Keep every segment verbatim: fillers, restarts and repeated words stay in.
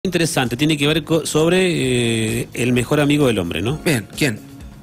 Interesante, tiene que ver sobre eh, el mejor amigo del hombre, ¿no? Bien, ¿quién?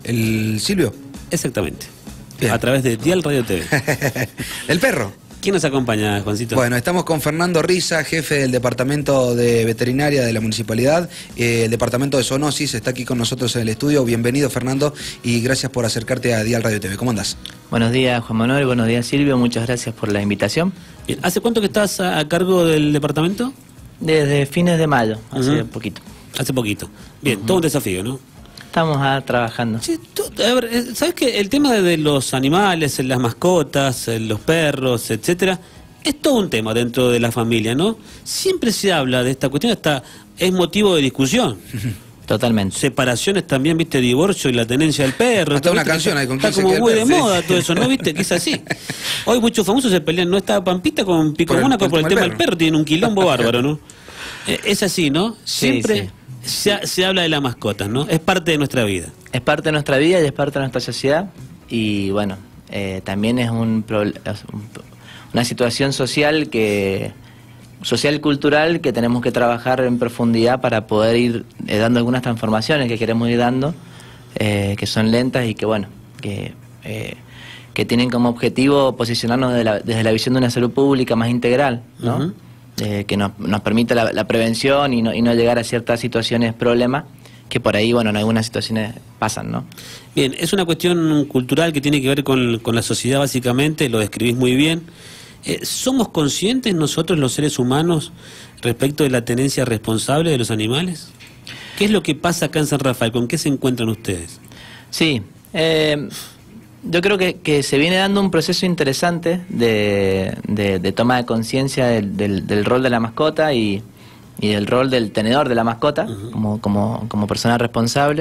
¿El Silvio? Exactamente. Bien. A través de Dial Radio T V. ¿El perro? ¿Quién nos acompaña, Juancito? Bueno, estamos con Fernando Riza, jefe del Departamento de Veterinaria de la Municipalidad. Eh, el Departamento de Zoonosis está aquí con nosotros en el estudio. Bienvenido, Fernando, y gracias por acercarte a Dial Radio T V. ¿Cómo andás? Buenos días, Juan Manuel. Buenos días, Silvio. Muchas gracias por la invitación. Bien. ¿Hace cuánto que estás a, a cargo del departamento? Desde fines de mayo, hace Uh-huh. poquito. Hace poquito. Bien, Uh-huh. todo un desafío, ¿no? Estamos ah, trabajando. Sí, tú, a ver, eh, ¿sabes qué? El tema de, de los animales, las mascotas, eh, los perros, etcétera, es todo un tema dentro de la familia, ¿no? Siempre se habla de esta cuestión, hasta es motivo de discusión. Totalmente. Separaciones también, viste, divorcio y la tenencia del perro. Hasta una ¿viste? canción ahí con Está quién se como queda el muy de perro, sí. moda todo eso, ¿no? ¿Viste? Que es así. Hoy muchos famosos se pelean, no está Pampita con Pico Por el- Mónaco por el por el tema perro. del perro, tienen un quilombo bárbaro, ¿no? Eh, Es así, ¿no? Sí, Siempre Se, se habla de las mascotas, ¿no? Es parte de nuestra vida. Es parte de nuestra vida y es parte de nuestra sociedad. Y bueno, eh, también es, un, pro- es un- una situación social que social cultural que tenemos que trabajar en profundidad para poder ir eh, dando algunas transformaciones que queremos ir dando, eh, que son lentas y que bueno, que, eh, que tienen como objetivo posicionarnos de la- desde la visión de una salud pública más integral, ¿no? Ujú. Eh, que nos, nos permita la, la prevención y no, y no llegar a ciertas situaciones problemas que por ahí, bueno, en algunas situaciones pasan, ¿no? Bien, es una cuestión cultural que tiene que ver con, con la sociedad básicamente, lo describís muy bien. Eh, ¿Somos conscientes nosotros los seres humanos respecto de la tenencia responsable de los animales? ¿Qué es lo que pasa acá en San Rafael? ¿Con qué se encuentran ustedes? Sí, eh, yo creo que, que se viene dando un proceso interesante de, de, de toma de conciencia del, del, del rol de la mascota y, y del rol del tenedor de la mascota, Uh-huh. como, como, como persona responsable.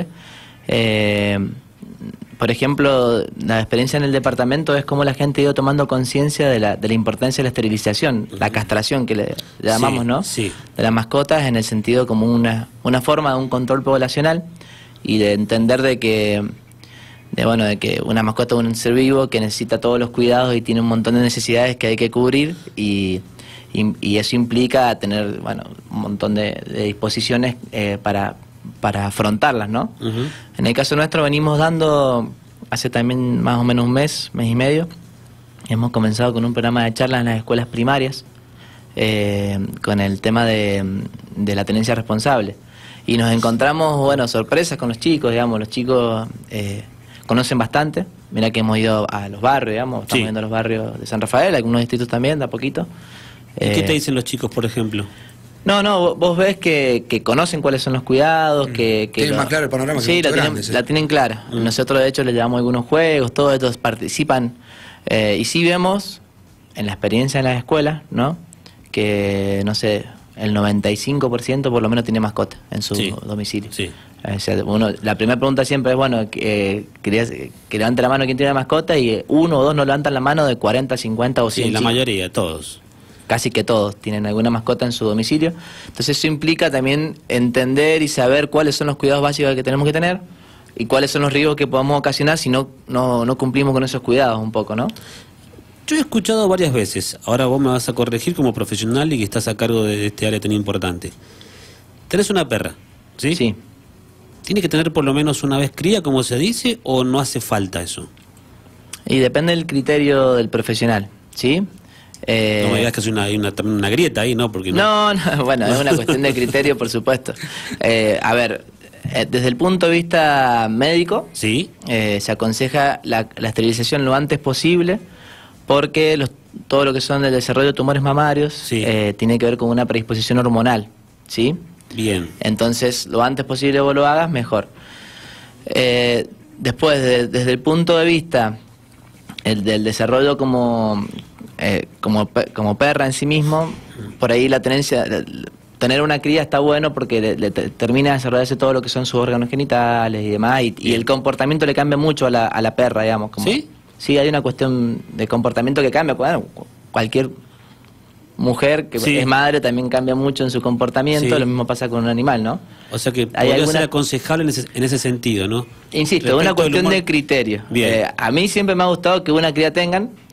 Eh, por ejemplo, la experiencia en el departamento es cómo la gente ha ido tomando conciencia de la, de la importancia de la esterilización, la castración que le, le llamamos, Sí, ¿no? sí. De las mascotas en el sentido como una, una forma de un control poblacional y de entender de que de bueno de que una mascota es un ser vivo que necesita todos los cuidados y tiene un montón de necesidades que hay que cubrir y, y, y eso implica tener bueno un montón de, de disposiciones eh, para para afrontarlas, ¿no? Ujú. En el caso nuestro venimos dando hace también más o menos un mes, mes y medio, hemos comenzado con un programa de charlas en las escuelas primarias eh, con el tema de, de la tenencia responsable. Y nos encontramos, bueno, sorpresas con los chicos, digamos, los chicos eh, conocen bastante. Mira que hemos ido a los barrios, digamos, estamos Sí. viendo los barrios de San Rafael, algunos distritos también, de a poquito. ¿Y qué Eh, te dicen los chicos, por ejemplo? no, no, vos- vos ves que, que conocen cuáles son los cuidados, que... que Tienen lo- más claro el panorama que Sí, muchos la tienen, grandes, ¿eh? la tienen clara. Mm. Nosotros, de hecho, les llevamos algunos juegos, todos estos participan. eh, y sí vemos, en la experiencia en las escuelas, ¿no? Que, no sé, el noventa y cinco por ciento por lo menos tiene mascota en su Sí. domicilio. Sí. O sea, uno, la primera pregunta siempre es, bueno, que, eh, querías, que levante la mano quien tiene mascota y eh, uno o dos no levantan la mano de cuarenta, cincuenta o cien Sí, la chicos. mayoría, todos. Casi que todos tienen alguna mascota en su domicilio. Entonces eso implica también entender y saber cuáles son los cuidados básicos que tenemos que tener y cuáles son los riesgos que podemos ocasionar si no, no, no cumplimos con esos cuidados un poco, ¿no? Yo he escuchado varias veces, ahora vos me vas a corregir como profesional y que estás a cargo de este área tan importante. Tenés una perra, ¿sí? Sí. ¿Tiene que tener por lo menos una vez cría, como se dice, o no hace falta eso? Y depende del criterio del profesional, ¿sí? Eh, No me digas que es una, hay una, una grieta ahí, ¿no? Porque no. No, no, bueno, es una cuestión de criterio, por supuesto. Eh, a ver, eh, desde el punto de vista médico, ¿Sí? eh, se aconseja la, la esterilización lo antes posible porque los, todo lo que son el desarrollo de tumores mamarios Sí. eh, tiene que ver con una predisposición hormonal, ¿sí? Bien. Entonces, lo antes posible vos lo hagas, mejor. Eh, después, de- desde el punto de vista el del desarrollo como, eh, como, pe- como perra en sí mismo, por ahí la tenencia, la- la- tener una cría está bueno porque le, le te- termina de desarrollarse todo lo que son sus órganos genitales y demás, y, y Bien. el comportamiento le cambia mucho a la, a la perra, digamos. Como, ¿Sí? Sí, hay una cuestión de comportamiento que cambia. Bueno, cu- cualquier mujer que Sí. es madre también cambia mucho en su comportamiento, Sí. lo mismo pasa con un animal, ¿no? O sea que Hay podría alguna- ser aconsejable en ese, en ese sentido, ¿no? Insisto, es Respecto una del cuestión humor- de criterio. Bien. Eh, a mí siempre me ha gustado que una cría tengan,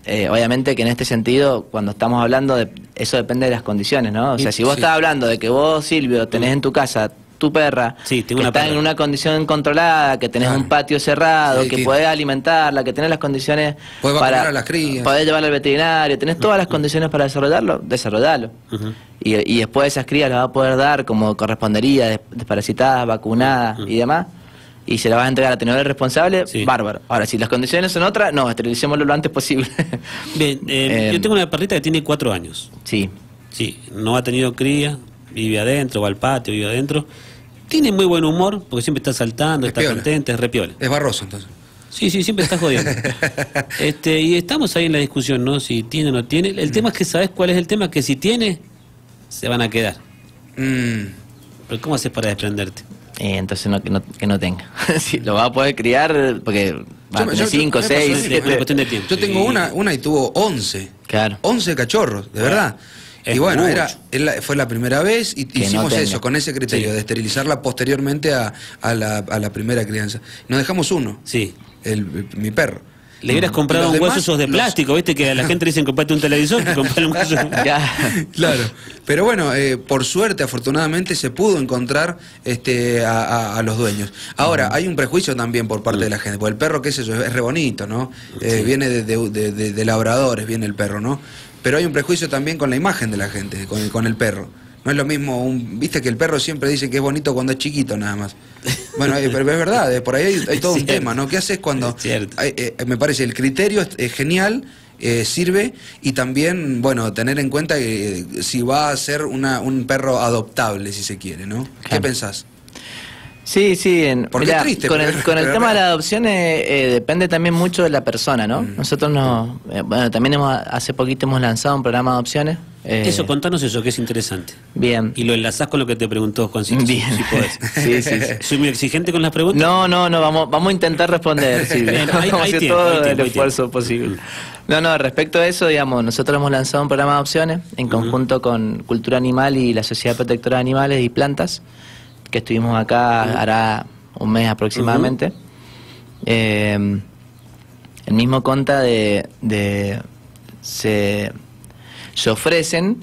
eh, obviamente que en este sentido, cuando estamos hablando de eso depende de las condiciones, ¿no? O sea, si vos Sí. estás hablando de que vos, Silvio, tenés en tu casa tu perra, Sí, tengo que una está perra. en una condición controlada, que tenés Claro. un patio cerrado, Sí, que que- podés alimentarla, que tenés las condiciones Podés vacunar para a las crías. podés llevarla al veterinario, tenés todas las condiciones para desarrollarlo, desarrollalo. Ujú. Y, y después esas crías las va a poder dar como correspondería, des- desparasitadas, vacunadas y demás. Y se las vas a entregar a tenedores responsables, Sí. bárbaro. Ahora, si las condiciones son otras, no, esterilicémoslo lo antes posible. Bien, eh, Eh, yo tengo una perrita que tiene cuatro años. Sí. Sí, no ha tenido cría, vive adentro, va al patio, vive adentro. Tiene muy buen humor, porque siempre está saltando, Es está piola. contenta, es repiola. Es Barroso, entonces. Sí, sí, siempre está jodiendo. este, y estamos ahí en la discusión, ¿no? Si tiene o no tiene. El tema es que, ¿sabes cuál es el tema? Que si tiene, se van a quedar. Mm. Pero ¿cómo haces para desprenderte? Eh, entonces no, que, no, que no tenga. Sí, lo va a poder criar porque va a Yo- tener yo- cinco, me seis, pasó- Es siete. una cuestión de tiempo. Yo tengo Y- una, una y tuvo once. Claro. once cachorros, de verdad. es Y bueno, mucho. era, es la- fue la primera vez y Que no hicimos tenga. eso, con ese criterio, Sí. de esterilizarla posteriormente a, a la, a la primera crianza. Nos dejamos uno, Sí. el, el- mi perro. Le hubieras Y comprado los un hueso demás, esos de los- plástico, ¿viste? Que a la gente le dicen comprate un televisor, que comprarle un hueso. Ya. Claro, pero bueno, eh, por suerte, afortunadamente, se pudo encontrar este, a, a- a los dueños. Ahora, hay un prejuicio también por parte de la gente, porque el perro, qué sé yo, es re bonito, ¿no? Eh, Viene de, de- de- de- de labradores, viene el perro, ¿no? Pero hay un prejuicio también con la imagen de la gente, con el, con el perro. No es lo mismo, un, viste que el perro siempre dice que es bonito cuando es chiquito nada más. Bueno, eh, pero es verdad, eh, por ahí hay, hay todo un Cierto. tema, ¿no? ¿Qué haces cuando... Es cierto. hay- eh, me parece el criterio es, es genial, eh, sirve, y también, bueno, tener en cuenta que eh, si va a ser una, un perro adoptable, si se quiere, ¿no? ¿Qué Claro. pensás? Sí, sí. En, Porque mirá, es triste, con pero- el, con el pero tema de real. la adopción eh, eh, depende también mucho de la persona, ¿no? Mm. Nosotros no, eh, bueno, también hemos, hace poquito hemos lanzado un programa de adopciones. eh, Eso, contanos eso, que es interesante. Bien. Y lo enlazás con lo que te preguntó Juancito, si, Bien. si podés. Sí, sí, sí. ¿Soy muy exigente con las preguntas? No, no, no, vamos, vamos a intentar responder, Silvia. Bien, hay- Vamos a hay hacer tiempo, todo hay tiempo, el hay esfuerzo tiempo. posible. No, no, respecto a eso, digamos, nosotros hemos lanzado un programa de adopciones en conjunto con Cultura Animal y la Sociedad Protectora de Animales y Plantas, que estuvimos acá hará un mes aproximadamente. Eh, el mismo conta de, de se, se ofrecen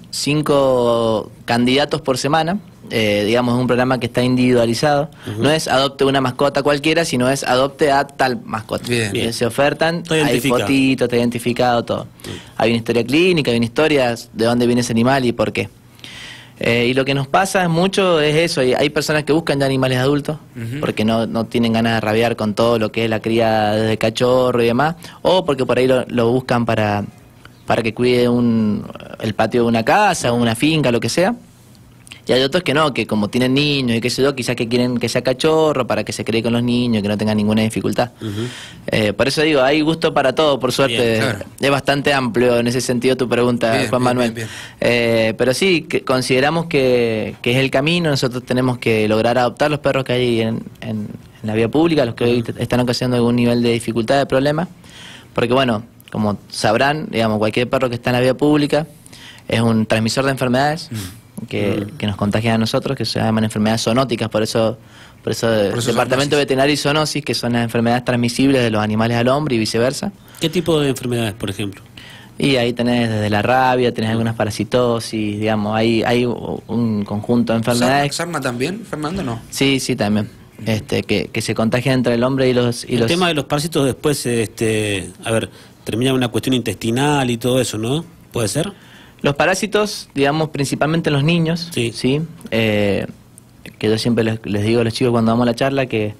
cinco candidatos por semana. Eh, digamos, es un programa que está individualizado. No es adopte una mascota cualquiera, sino es adopte a tal mascota. Bien. Bien. Se ofertan, Está hay identificado. fotitos, está identificado todo. Hay una historia clínica, hay una historia de dónde viene ese animal y por qué. Eh, y lo que nos pasa es mucho es eso, hay, hay personas que buscan ya animales adultos Ujú. porque no, no tienen ganas de rabiar con todo lo que es la cría desde cachorro y demás, o porque por ahí lo, lo buscan para, para que cuide un, el patio de una casa, una finca, lo que sea. Y hay otros que no, que como tienen niños y qué sé yo, quizás que quieren que sea cachorro para que se cree con los niños y que no tengan ninguna dificultad. Ujú. Eh, por eso digo, hay gusto para todo, por suerte. Bien, claro. Es bastante amplio en ese sentido tu pregunta, Bien, Juan bien, Manuel. bien, Eh, pero sí, que consideramos que, que es el camino. Nosotros tenemos que lograr adoptar los perros que hay en, en- en la vía pública, los que hoy te- están ocasionando algún nivel de dificultad, de problema. Porque bueno, como sabrán, digamos, cualquier perro que está en la vía pública es un transmisor de enfermedades. Que, que nos contagian a nosotros, que se llaman enfermedades zoonóticas, por eso, por eso, Por eso Departamento zoonosis. Veterinario y Zoonosis, que son las enfermedades transmisibles de los animales al hombre y viceversa. ¿Qué tipo de enfermedades, por ejemplo? Y ahí tenés desde la rabia, tenés algunas parasitosis, digamos, hay, hay un conjunto de ¿Sarna, enfermedades. sarna también, Fernando? No. Sí, sí, también. Este, que, que se contagian entre el hombre y los... Y El los tema de los parásitos después, este, a ver, termina en una cuestión intestinal y todo eso, ¿no? ¿Puede ser? Los parásitos, digamos, principalmente en los niños, Sí. Eh, que yo siempre les, les digo a los chicos cuando damos la charla que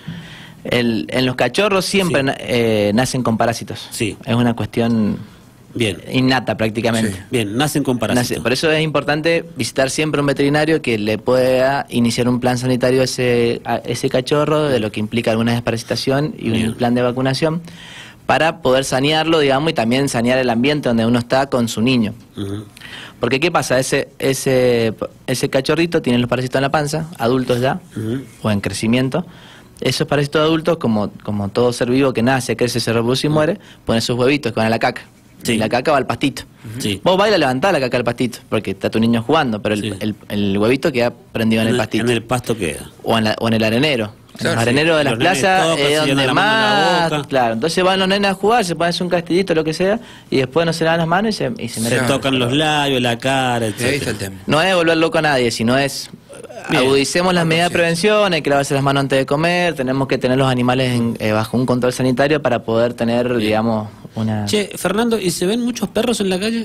el- en los cachorros siempre Sí. na- eh, nacen con parásitos. Sí. Es una cuestión Bien, innata prácticamente. Sí. bien, nacen con parásitos. Nace- por eso es importante visitar siempre un veterinario que le pueda iniciar un plan sanitario a ese, a ese cachorro, de lo que implica alguna desparasitación y Bien. un plan de vacunación, para poder sanearlo, digamos, y también sanear el ambiente donde uno está con su niño. Ujú. Porque ¿qué pasa? Ese, ese, ese cachorrito tiene los parásitos en la panza, adultos ya, Ujú. o en crecimiento. Esos parásitos adultos, como, como todo ser vivo que nace, crece, se reproduce y muere, ponen sus huevitos que van a la caca. Sí. Y la caca va al pastito. Sí. Vos vas a levantar la caca al pastito, porque está tu niño jugando, pero el, Sí. el- el huevito queda prendido en, el pastito. En el pasto queda. O, en la- o en el arenero. Claro, los areneros sí. de las Los nenes plazas tocan, es se donde llenan la mano en la más... boca. Claro, entonces van los nenes a jugar, se ponen un castillito, lo que sea, y después no se lavan las manos y se, y se Se meten. Claro. tocan los labios, la cara, Y ahí está etcétera. el tema. No es volver loco a nadie, sino es... Bien. Agudicemos las medidas de conciencia. prevención, hay que lavarse las manos antes de comer, tenemos que tener los animales en- eh, bajo un control sanitario para poder tener, digamos, una... Che, Fernando, ¿y se ven muchos perros en la calle?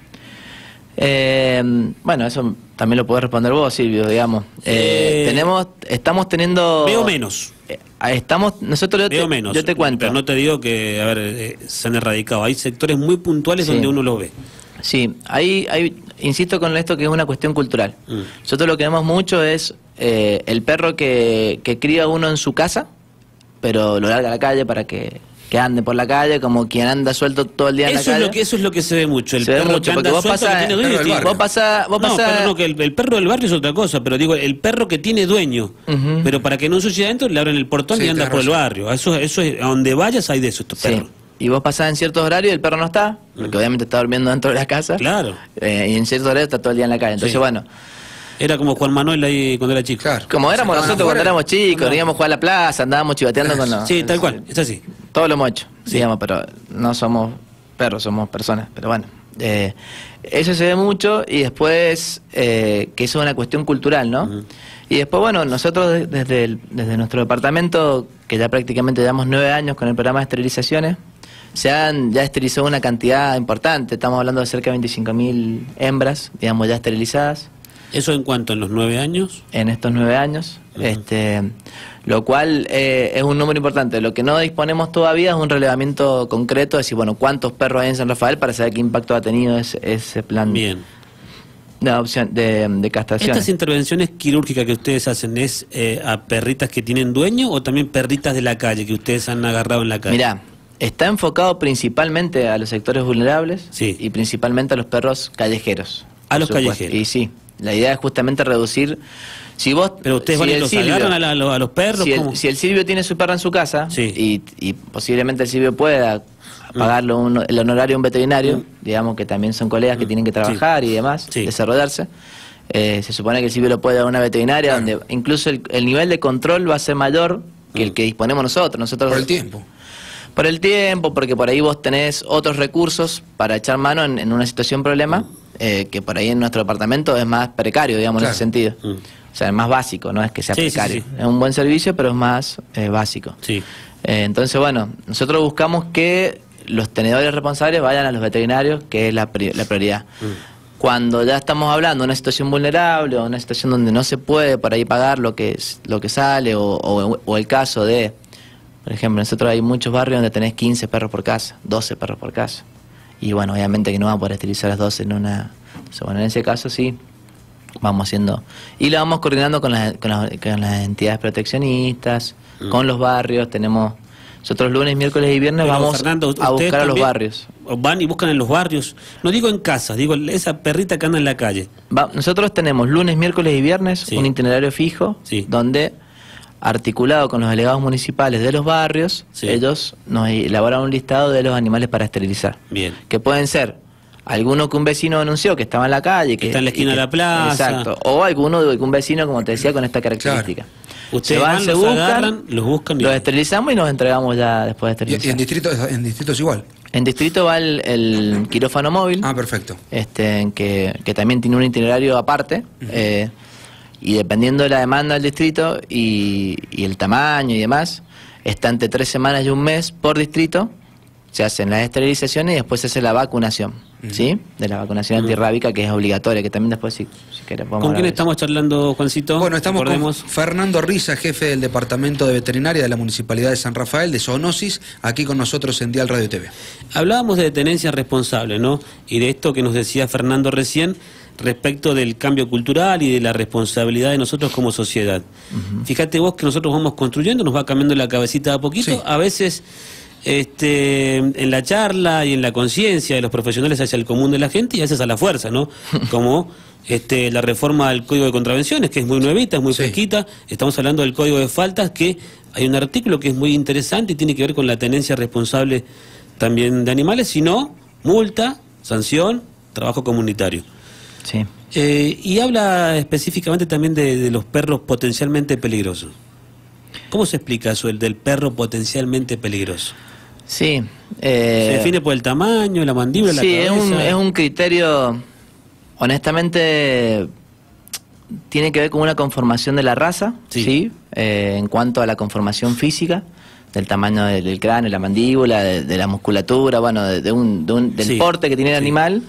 Eh, bueno, eso también lo podés responder vos, Silvio, digamos. Eh, Eh, tenemos, estamos teniendo... Veo menos. Eh, estamos, nosotros yo Veo te, menos. yo te cuento. Pero no te digo que, a ver, eh, se han erradicado. Hay sectores muy puntuales Sí. donde uno los ve. Sí, ahí, ahí insisto con esto que es una cuestión cultural. Mm. Nosotros lo que vemos mucho es eh, el perro que, que cría uno en su casa, pero lo larga a la calle para que, que ande por la calle, como quien anda suelto todo el día en Eso la es, calle. lo que, eso es lo que se ve mucho. El Se ve perro mucho, que porque anda vos suelto, pasás- que tiene el dueño. perro del sí. barrio. Vos pasás, vos No, pasás- pero no, que el, el perro del barrio es otra cosa, pero digo, el perro que tiene dueño, Ujú. pero para que no ensucie adentro, le abren el portón Sí, y anda tenés por el razón. barrio. Eso, eso es, a donde vayas hay de eso, estos Sí. perros. Y vos pasás en ciertos horarios y el perro no está, porque obviamente está durmiendo dentro de la casa. Claro. Eh, y en ciertos horarios está todo el día en la calle. Entonces, Sí. bueno, Era como Juan Manuel ahí cuando era chico. Claro. como éramos Sacaban nosotros cuando afuera. éramos chicos, íbamos a jugar a la plaza, andábamos chivateando con los... Sí, tal cual, es así. Todo lo hemos hecho, Sí. digamos, pero no somos perros, somos personas. Pero bueno, eh, eso se ve mucho y después eh, que eso es una cuestión cultural, ¿no? Ujú. Y después, bueno, nosotros de- desde, el- desde nuestro departamento, que ya prácticamente llevamos nueve años con el programa de esterilizaciones, se han ya esterilizado una cantidad importante, estamos hablando de cerca de veinticinco mil hembras, digamos, ya esterilizadas ¿Eso en cuanto? ¿En los nueve años? en estos nueve años, Ujú. este, lo cual eh, es un número importante. Lo que no disponemos todavía es un relevamiento concreto, de decir, bueno, cuántos perros hay en San Rafael para saber qué impacto ha tenido ese, ese plan Bien. de adopción, de, de castración. ¿Estas intervenciones quirúrgicas que ustedes hacen es eh, a perritas que tienen dueño o también perritas de la calle que ustedes han agarrado en la calle? Mirá, está enfocado principalmente a los sectores vulnerables Sí. y principalmente a los perros callejeros. A por los supuesto. callejeros. Y sí, la idea es justamente reducir... Si vos, Pero ustedes si van y el los Silvio- agarran a, la- a los- a los perros. Si ¿cómo? el, si el Silvio tiene su perro en su casa Sí. y, y posiblemente el Silvio pueda pagarle un- el honorario a un veterinario, digamos que también son colegas que tienen que trabajar y demás, Sí. desarrollarse, eh, se supone que el Silvio lo puede dar a una veterinaria Claro. donde incluso el, el nivel de control va a ser mayor que el que disponemos nosotros. nosotros Por el tiempo. Por el tiempo, porque por ahí vos tenés otros recursos para echar mano en, en una situación problema, eh, que por ahí en nuestro departamento es más precario, digamos, Claro. en ese sentido. Mm. O sea, es más básico, no es que sea Sí, sí, precario. sí. Es un buen servicio, pero es más eh, básico. Sí. Eh, entonces, bueno, nosotros buscamos que los tenedores responsables vayan a los veterinarios, que es la, pri- la prioridad. Mm. Cuando ya estamos hablando de una situación vulnerable o una situación donde no se puede por ahí pagar lo que, es- lo que sale, o, o- o el caso de, por ejemplo, nosotros hay muchos barrios donde tenés quince perros por casa, doce perros por casa. Y bueno, obviamente que no vamos a poder esterilizar las doce en una... Entonces, bueno, en ese caso sí, vamos haciendo... Y lo vamos coordinando con las, con las, con las entidades proteccionistas, Mm. con los barrios, tenemos... Nosotros lunes, miércoles y viernes Pero, vamos Fernando, a ustedes buscar a los también barrios. Van y buscan en los barrios. No digo en casas, digo esa perrita que anda en la calle. Va- nosotros tenemos lunes, miércoles y viernes Sí. un itinerario fijo Sí. donde, articulado con los delegados municipales de los barrios, Sí. ellos nos elaboran un listado de los animales para esterilizar. Bien. Que pueden ser alguno que un vecino denunció que estaba en la calle, que, está en la esquina y que- de la plaza. Exacto. O alguno de un vecino, como te decía, con esta característica. Ustedes Se van, van, se los buscan, agarran, los buscan y... los esterilizamos y los entregamos ya después de Y, y esterilizar. en distritos en distritos igual. En distrito va el, el quirófano móvil. Ah, perfecto. este, en que, que también tiene un itinerario aparte, eh, y dependiendo de la demanda del distrito y, y el tamaño y demás, está entre tres semanas y un mes por distrito, se hacen las esterilizaciones y después se hace la vacunación, ¿sí? De la vacunación antirrábica, que es obligatoria, que también después si, si querés podemos ¿Con hablar quién de eso. estamos charlando, Juancito? Bueno, estamos Recordemos. con Fernando Riza, jefe del Departamento de Veterinaria de la Municipalidad de San Rafael, de Zoonosis, aquí con nosotros en Dial Radio T V. Hablábamos de tenencia responsable, ¿no? Y de esto que nos decía Fernando recién respecto del cambio cultural y de la responsabilidad de nosotros como sociedad. Fíjate vos que nosotros vamos construyendo, nos va cambiando la cabecita de a poquito, Sí. a veces este, en la charla y en la conciencia de los profesionales hacia el común de la gente y a veces a la fuerza, ¿no? Como este, la reforma del Código de Contravenciones, que es muy nuevita, es muy Sí. fresquita. Estamos hablando del Código de Faltas, que hay un artículo que es muy interesante y tiene que ver con la tenencia responsable también de animales, sino multa, sanción, trabajo comunitario. Sí. Eh, y habla específicamente también de, de los perros potencialmente peligrosos. ¿Cómo se explica eso, el del perro potencialmente peligroso? Sí. Eh, ¿Se define por el tamaño, la mandíbula, sí, la cabeza? Sí, es un, es un criterio, honestamente, tiene que ver con una conformación de la raza, ¿sí? ¿sí? Eh, en cuanto a la conformación física, del tamaño del, del cráneo, la mandíbula, de, de la musculatura, bueno, de, de un, de un, del sí, porte que tiene el sí. animal,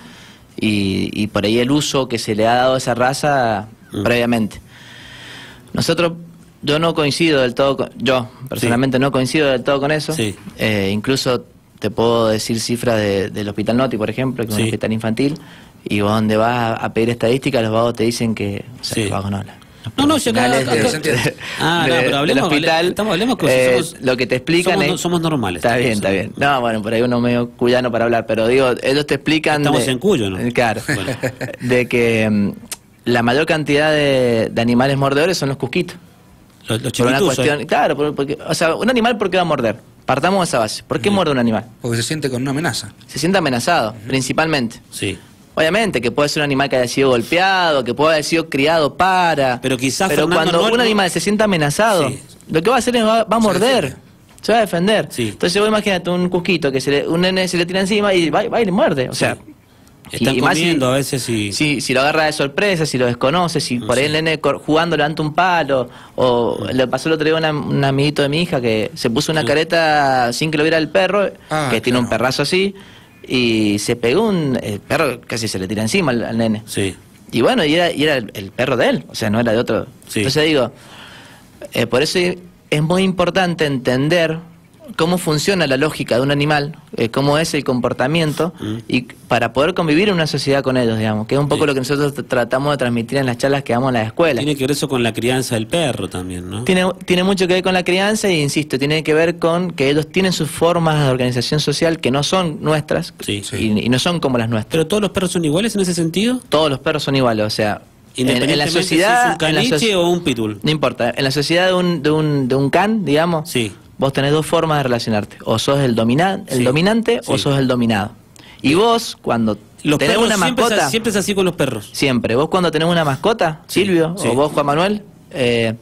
y, y por ahí el uso que se le ha dado a esa raza mm. previamente. Nosotros... Yo no coincido del todo, con, yo personalmente sí. no coincido del todo con eso. Sí. Eh, incluso te puedo decir cifras de, del Hospital Noti, por ejemplo, que es sí. un hospital infantil, y vos donde vas a pedir estadísticas, los vagos te dicen que... O sea, sí. los vagos no, los no, no, yo acá, acá, de, de, ah, no, pero hablemos, del hospital, estamos, hablemos que eh, somos, lo que te explican somos, es... somos normales. Está bien, está bien. No, bueno, por ahí uno medio cuyano para hablar, pero digo, ellos te explican... Estamos de, en Cuyo, ¿no? Claro, bueno. de que um, la mayor cantidad de, de animales mordedores son los cusquitos. Los, los por una cuestión, claro, porque, o sea, un animal, ¿por qué va a morder? Partamos de esa base. ¿Por qué uh-huh. muerde un animal? Porque se siente con una amenaza. Se siente amenazado, uh-huh. principalmente. Sí. Obviamente que puede ser un animal que haya sido golpeado, que puede haber sido criado para... Pero quizás Pero Fernando, cuando no, un animal no... se siente amenazado, sí. lo que va a hacer es va, va a morder. Se, se va a defender. Sí. Entonces vos imagínate un cusquito que se le, un nene se le tira encima y va, va y le muerde. O sea... Sí. Están y comiendo si, a veces y... Si, si lo agarra de sorpresa, si lo desconoce, si no por ahí sé. el nene jugando levanta un palo, o le pasó el otro día a un amiguito de mi hija que se puso una sí. careta sin que lo viera el perro, ah, que tiene claro. un perrazo así, y se pegó un... El perro casi se le tira encima al, al nene. Sí. Y bueno, y era, y era el, el perro de él, o sea, no era de otro. Sí. Entonces digo, eh, por eso es muy importante entender cómo funciona la lógica de un animal, eh, cómo es el comportamiento, mm. y para poder convivir en una sociedad con ellos, digamos, que es un poco sí. lo que nosotros tratamos de transmitir en las charlas que damos en la escuela. Tiene que ver eso con la crianza del perro también, ¿no? Tiene, tiene mucho que ver con la crianza y, insisto, tiene que ver con que ellos tienen sus formas de organización social que no son nuestras, sí. y, y no son como las nuestras. ¿Pero todos los perros son iguales en ese sentido? Todos los perros son iguales, o sea... En, en la sociedad... Si es un caniche o un pitbull. No importa, en la sociedad de un, de un, de un can, digamos... Sí. Vos tenés dos formas de relacionarte. O sos el, domina el sí, dominante sí. o sos el dominado. Y sí. vos, cuando los tenés una siempre mascota... Es, siempre es así con los perros. Siempre. Vos cuando tenés una mascota, sí. Silvio, sí. o vos, Juan Manuel, eh,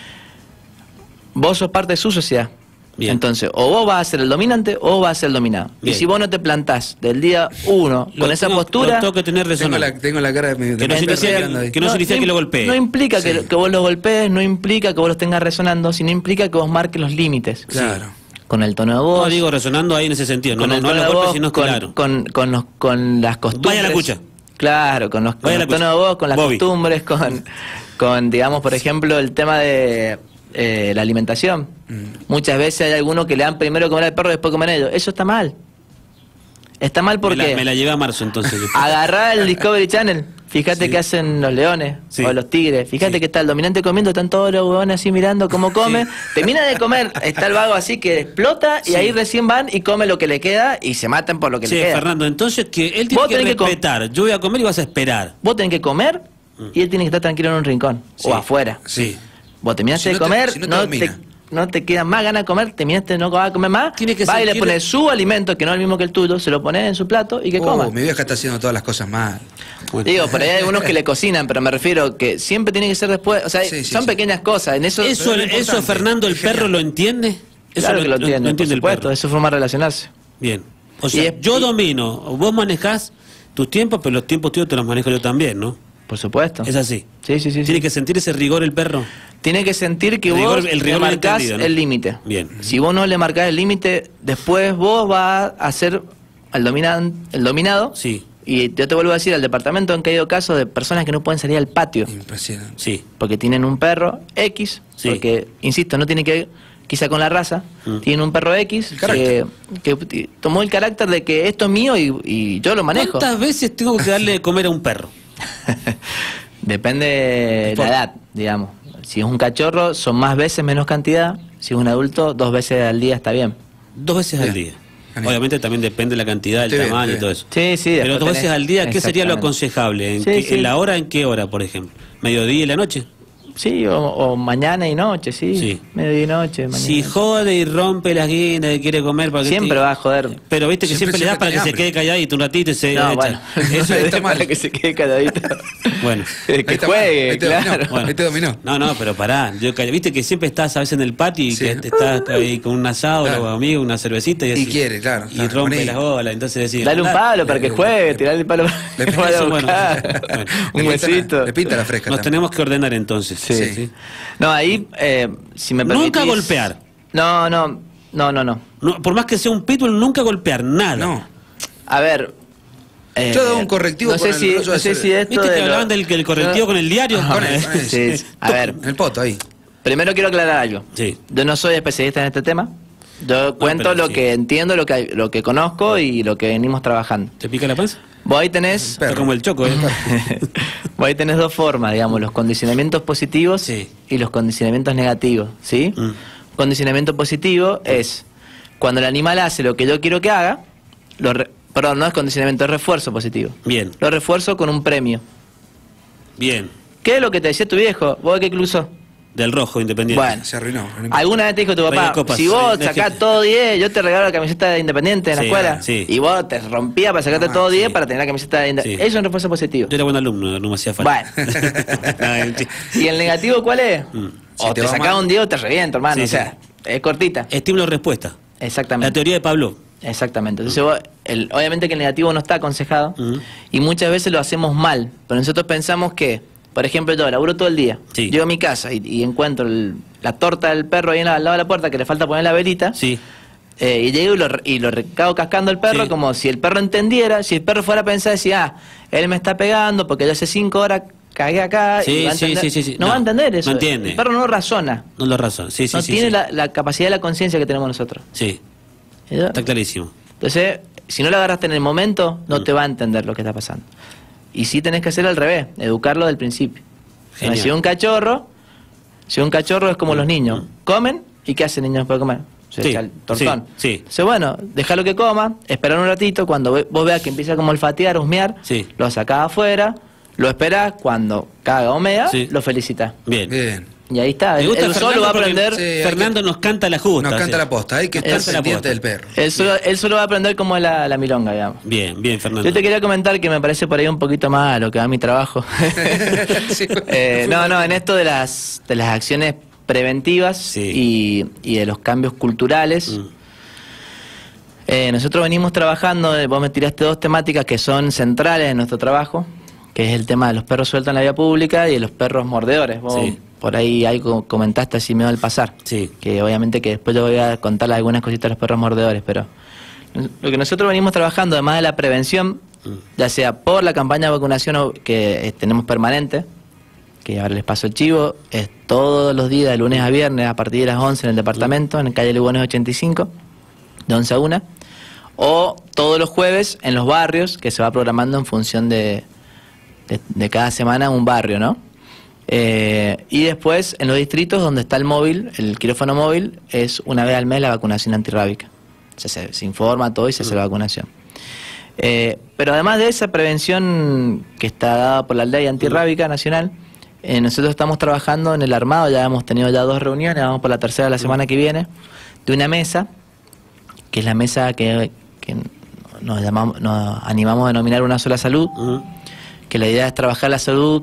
vos sos parte de su sociedad. Bien. Entonces, o vos vas a ser el dominante o vas a ser el dominado. Bien. Y si vos no te plantás del día uno lo con esa tengo, postura... Lo tengo que tener tengo la, tengo la cara de mi... Que no significa que, no significa no, que lo golpee. No implica sí. que, que vos los golpees, no implica que vos los tengas resonando, sino implica que vos marques los límites. Claro. Sí. Con el tono de voz... No digo resonando ahí en ese sentido, no, con no, el no tono lo de golpes, voz, sino con, claro. Con, con, los, con las costumbres... Vaya a la cucha. Claro, con, los, con el tono de voz, con las Bobby. costumbres, con, con, digamos, por ejemplo, el tema de... Eh, la alimentación. Mm. Muchas veces hay algunos que le dan primero comer al perro y después comen ellos. Eso está mal. Está mal porque... Me la, me la llevé a marzo entonces. Agarrar el Discovery Channel. Fíjate sí. que hacen los leones sí. o los tigres. Fíjate sí. que está el dominante comiendo, están todos los huevones así mirando cómo come. Sí. Termina de comer, está el vago así que explota y sí. ahí recién van y come lo que le queda y se matan por lo que sí, le queda. Fernando, entonces que él tiene que respetar. Que Yo voy a comer y vas a esperar. Vos tenés que comer mm. y él tiene que estar tranquilo en un rincón sí. o afuera. Sí. Vos terminaste si no de comer, te, si no, te, no, te, no te quedan más ganas de comer, terminaste no vas a comer más, tiene que va sentir... y le pones su alimento, que no es el mismo que el tuyo, se lo pones en su plato y que oh, coma. Mi vieja está haciendo todas las cosas mal. Bueno. Digo, por ahí hay algunos que le cocinan, pero me refiero que siempre tiene que ser después, o sea, sí, sí, son sí. pequeñas cosas. En eso, eso, eso Fernando, el perro lo entiende. Eso claro lo, que lo entiende, lo entiende por supuesto, es su forma de relacionarse. Bien, o sea, y, yo y... domino, vos manejás tus tiempos, pero los tiempos tuyos te los manejo yo también, ¿no? Por supuesto. Es así. Sí, sí, sí. ¿Tiene sí. que sentir ese rigor el perro? Tiene que sentir que el vos rigor, el rigor le marcás ¿no? el límite. Bien. Si vos no le marcás el límite, después vos vas a ser el, dominan, el dominado. Sí. Y yo te vuelvo a decir, al departamento han caído casos de personas que no pueden salir al patio. Impresionante. Sí. Porque tienen un perro X, sí. porque, insisto, no tiene que ver quizá con la raza, mm. tienen un perro X que, que tomó el carácter de que esto es mío y, y yo lo manejo. ¿Cuántas veces tengo que darle de comer a un perro? Depende de la edad, digamos. Si es un cachorro, son más veces, menos cantidad. Si es un adulto, dos veces al día está bien. Dos veces bien. al día. Bien. Obviamente también depende de la cantidad, el sí, tamaño sí. y todo eso. Sí, sí. Pero dos veces al día, ¿qué sería lo aconsejable? ¿En, sí, qué, sí. ¿En la hora, en qué hora, por ejemplo? ¿Mediodía y la noche? Sí, o, o mañana y noche, sí. Sí. Mediodía y noche. Mañana. Si jode y rompe las guindas y quiere comer... Para que Siempre te... va a joder. Pero viste que siempre, Siempre- le das siempre para que tiene se hambre. quede calladito un ratito y se No, echa. bueno. Eso está mal. Para que se quede calladito. Bueno. que Ahí está mal. juegue, Ahí te claro. dominó. Bueno. Ahí te dominó. No, no, pero pará. Yo, call- viste que siempre estás a veces en el patio y Sí. que te estás ahí con un asado, Claro. los amigos, una cervecita y, Y así, quiere, claro, y claro, rompe bonito. las bolas. Entonces decís, Dale un andá. palo para que juegue, tirarle el palo Le para pinta- a bueno, buscar. bueno. Un Le pinta la- huesito. Le pinta la fresca. Nos también. tenemos que ordenar entonces. Sí. Sí. No, ahí, eh, si me permitís... Nunca golpear. No, no, no, no, no. No, por más que sea un pitbull, nunca golpear, nada. No. A ver... eh, Yo doy un correctivo no con sé el si, rollo no de sé ser- si esto ¿Viste que de lo- hablaban del, del correctivo con el diario? Con el- con el- Sí, sí. A ver, En el poto, ahí. primero quiero aclarar algo. Sí. Yo no soy especialista en este tema. Yo cuento pero lo sí. que entiendo, lo que, lo que conozco y lo que venimos trabajando. ¿Te pica la panza? Vos ahí tenés... Perro. Está como el choco, ¿eh? Vos ahí tenés dos formas, digamos, los condicionamientos positivos Sí. y los condicionamientos negativos, ¿sí? Mm. Condicionamiento positivo es cuando el animal hace lo que yo quiero que haga, lo re- perdón, no es condicionamiento, es refuerzo positivo. Bien, Lo refuerzo con un premio. bien. ¿Qué es lo que te decía tu viejo? ¿Vos de qué club sos? Del rojo, independiente. Bueno. Se arruinó. no importa. ¿Alguna vez te dijo tu Rey de papá, copas, si vos sí, es sacás que- todo diez, yo te regalo la camiseta de Independiente en la Sí, escuela? sí. Y vos te rompías para sacarte Ah, todo diez sí. para tener la camiseta de Independiente. Sí. Eso es un refuerzo positivo. Yo era buen alumno, no me hacía falta. Bueno. No, es un chiste. ¿Y el negativo cuál es? Mm. O Si te, te va sacás mal. un diez o te reviento, hermano. Sí, o sea, es cortita. Estímulo-respuesta. La Exactamente. teoría de Pablo. Exactamente. Entonces, vos, el- obviamente que el negativo no está aconsejado Ujú. y muchas veces lo hacemos mal. Pero nosotros pensamos que, por ejemplo, yo laburo todo el día. Sí. Llego a mi casa y, y encuentro el- la torta del perro ahí en la- al lado de la puerta que le falta poner la velita. Sí. Eh, y llego y lo, y lo recago cascando al perro Sí. como si el perro entendiera, si el perro fuera a pensar, decía, ah, él me está pegando porque yo hace cinco horas cagué acá. Sí, y va a sí, entender. sí, sí, sí. No, No, va a entender eso. no entiende. El perro no razona. No lo razón. Sí, sí, no sí. tiene sí. La, la capacidad de la conciencia que tenemos nosotros. Sí, ¿Ya? está clarísimo. Entonces, si no lo agarraste en el momento, no Mm. te va a entender lo que está pasando. Y sí tenés que hacer al revés, educarlo del principio. Genial. Si un cachorro, si un cachorro es como los niños, comen y ¿qué hacen niños para comer? Se Sí, echa el tortón. sí, sí. Entonces, bueno, déjalo que coma, esperar un ratito, cuando ve- vos veas que empieza como a olfatear, husmear, Sí. lo sacás afuera, lo esperás, cuando caga o mea, Sí. lo felicitas. Bien. Bien. Y ahí está, Me él, gusta él Fernando solo va a porque aprender... Sí, hay Fernando nos canta la justa. Nos canta sí. la posta. Hay que estar Canta la pendiente posta. del perro. Él solo, él solo va a aprender cómo es la, la milonga, digamos. Bien, bien, Fernando. Yo te quería comentar que me parece por ahí un poquito más a lo que va mi trabajo. Sí. Eh, no, no, en esto de las, de las acciones preventivas Sí. y, y de los cambios culturales. Mm. Eh, nosotros venimos trabajando, eh, vos me tiraste dos temáticas que son centrales en nuestro trabajo, que es el tema de los perros sueltos en la vía pública y de los perros mordedores. Vos Sí. por ahí algo comentaste así medio al pasar. Sí. Que obviamente que después yo voy a contarle algunas cositas de los perros mordedores, pero lo que nosotros venimos trabajando, además de la prevención, ya sea por la campaña de vacunación o que eh, tenemos permanente, que ahora les paso el chivo, es todos los días, de lunes a viernes, a partir de las once en el departamento, en calle Lugones ochenta y cinco, de once a una, o todos los jueves en los barrios, que se va programando en función de, de, de cada semana un barrio, ¿no? Eh, y después en los distritos donde está el móvil, el quirófano móvil, es una vez al mes la vacunación antirrábica. Se, se, se informa todo y se hace la vacunación. Eh, pero además de esa prevención que está dada por la ley antirrábica nacional, eh, nosotros estamos trabajando en el armado, ya hemos tenido ya dos reuniones, vamos por la tercera la semana que viene, de una mesa, que es la mesa que, que nos, llamamos, nos animamos a denominar Una Sola Salud, Ujú. que la idea es trabajar la salud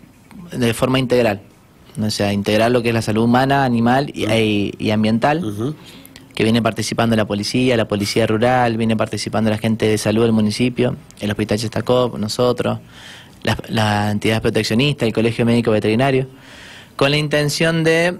de forma integral, o sea, integrar lo que es la salud humana, animal y, y- y ambiental, Ujú. que viene participando la policía, la policía rural, viene participando la gente de salud del municipio, el Hospital Chestacop, nosotros, las la entidades proteccionistas, el Colegio Médico Veterinario, con la intención de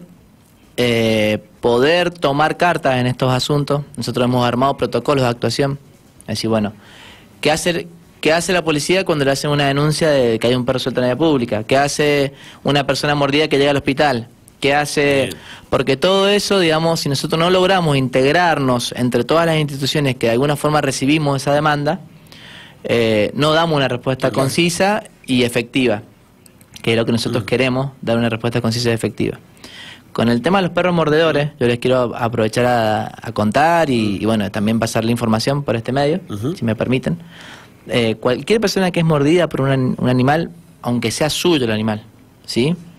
eh, poder tomar cartas en estos asuntos. Nosotros hemos armado protocolos de actuación. Es decir, bueno, ¿qué hace, qué hace la policía cuando le hacen una denuncia de que hay un perro suelto en la vía pública? ¿Qué hace una persona mordida que llega al hospital? ¿Qué hace? Bien. Porque todo eso, digamos, si nosotros no logramos integrarnos entre todas las instituciones que de alguna forma recibimos esa demanda, eh, no damos una respuesta Claro. concisa y efectiva, que es lo que nosotros queremos, dar una respuesta concisa y efectiva. Con el tema de los perros mordedores, yo les quiero aprovechar a, a contar y, y, bueno, también pasarle información por este medio, Ujú. si me permiten. Eh, cualquier persona que es mordida por un, an- un animal, aunque sea suyo el animal, ¿sí?,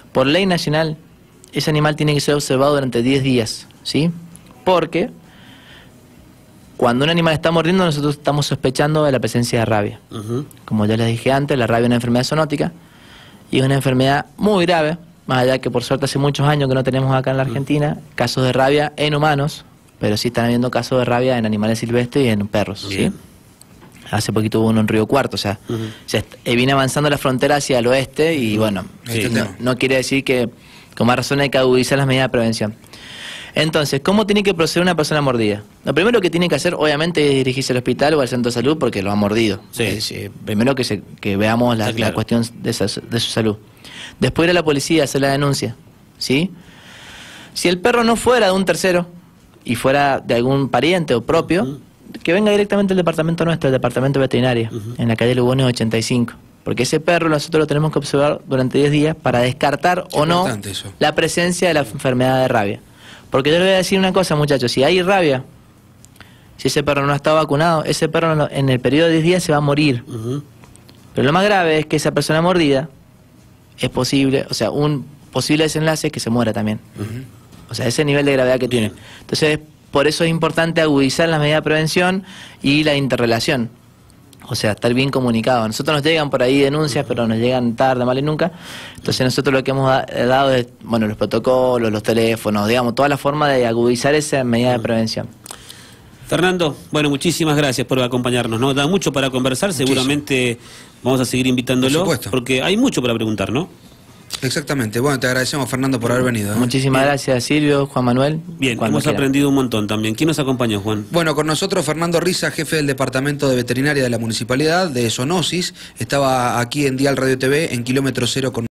por ley nacional, ese animal tiene que ser observado durante diez días, ¿sí? Porque cuando un animal está mordiendo, nosotros estamos sospechando de la presencia de rabia. Uh-huh. Como ya les dije antes, la rabia es una enfermedad zoonótica y es una enfermedad muy grave, más allá que por suerte hace muchos años que no tenemos acá en la Argentina uh-huh. casos de rabia en humanos, pero sí están habiendo casos de rabia en animales silvestres y en perros, ¿sí? Hace poquito hubo uno en Río Cuarto, o sea, uh-huh. se viene avanzando la frontera hacia el oeste y uh-huh. bueno, sí, no, no quiere decir que con más razón hay que agudizar las medidas de prevención. Entonces, ¿cómo tiene que proceder una persona mordida? Lo primero que tiene que hacer, obviamente, es dirigirse al hospital o al centro de salud porque lo ha mordido. Sí. Es, eh, primero que, se, que veamos la, claro. la cuestión de, esa, de su salud. Después ir a la policía a hacer la denuncia, ¿sí? Si el perro no fuera de un tercero y fuera de algún pariente o propio, uh-huh. que venga directamente al departamento nuestro, el departamento veterinario, uh-huh. en la calle Lugones ochenta y cinco. Porque ese perro nosotros lo tenemos que observar durante diez días para descartar Qué o no eso. la presencia de la enfermedad de rabia. Porque yo les voy a decir una cosa, muchachos, si hay rabia, si ese perro no está vacunado, ese perro en el periodo de diez días se va a morir. Uh-huh. Pero lo más grave es que esa persona mordida es posible, o sea, un posible desenlace es que se muera también. Uh-huh. O sea, ese nivel de gravedad que tiene. Entonces, por eso es importante agudizar las medidas de prevención y la interrelación. O sea, estar bien comunicado. A nosotros nos llegan por ahí denuncias, pero nos llegan tarde, mal y nunca. Entonces nosotros lo que hemos dado es, bueno, los protocolos, los teléfonos, digamos, toda la forma de agudizar esa medida de prevención. Fernando, bueno, muchísimas gracias por acompañarnos, ¿no? Da mucho para conversar, Muchísimo. seguramente vamos a seguir invitándolo, porque hay mucho para preguntar, ¿no? Exactamente. Bueno, te agradecemos, Fernando, por haber venido, ¿eh? Muchísimas Bien. gracias, Silvio, Juan Manuel. Bien, hemos quiera. aprendido un montón también. ¿Quién nos acompañó, Juan? Bueno, con nosotros Fernando Riza, jefe del Departamento de Veterinaria de la Municipalidad de Zoonosis. Estaba aquí en Dial Radio T V, en kilómetro cero con